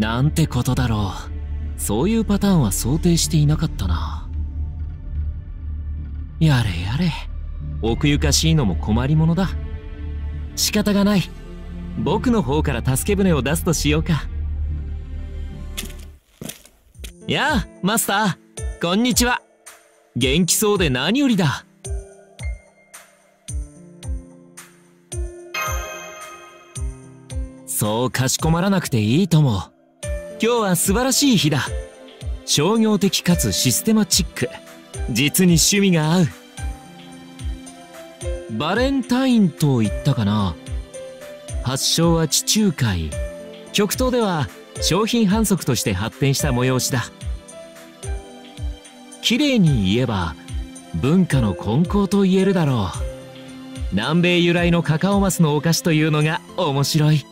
なんてことだろう。そういうパターンは想定していなかったな。やれやれ、奥ゆかしいのも困りものだ。仕方がない。僕の方から助け舟を出すとしようか。やあ、マスター、こんにちは。元気そうで何よりだ。そうかしこまらなくていいとも。今日は素晴らしい日だ。商業的かつシステマチック。実に趣味が合う。バレンタインと言ったかな。発祥は地中海。極東では商品販促として発展した催しだ。綺麗に言えば文化の根幹と言えるだろう。南米由来のカカオマスのお菓子というのが面白い。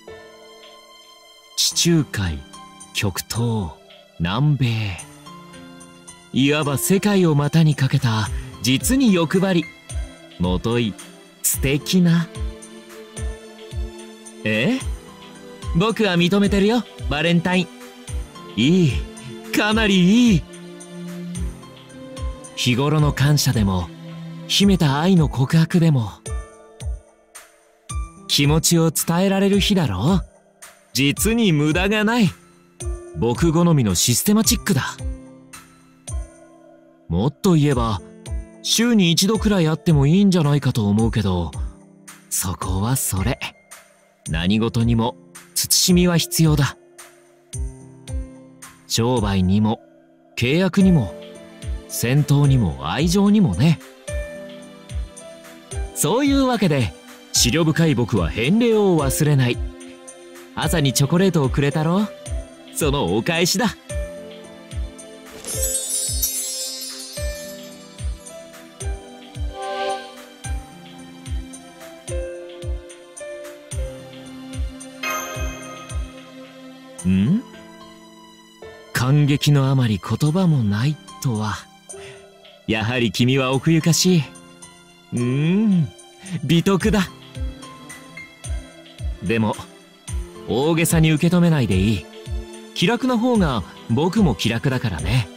地中海、極東、南米、いわば世界を股にかけた実に欲張り、もとい素敵な。僕は認めてるよ、バレンタイン。いい、かなりいい。日頃の感謝でも秘めた愛の告白でも気持ちを伝えられる日だろう。実に無駄がない。僕好みのシステマチックだ。もっと言えば週に一度くらいあってもいいんじゃないかと思うけど、そこはそれ。何事にも慎みは必要だ。商売にも契約にも戦闘にも愛情にもね。そういうわけで思慮深い僕は返礼を忘れない。朝にチョコレートをくれたろう。そのお返しだ。感激のあまり言葉もないとは。やはり君は奥ゆかしい。美徳だ。でも大げさに受け止めないでいい。気楽な方が僕も気楽だからね。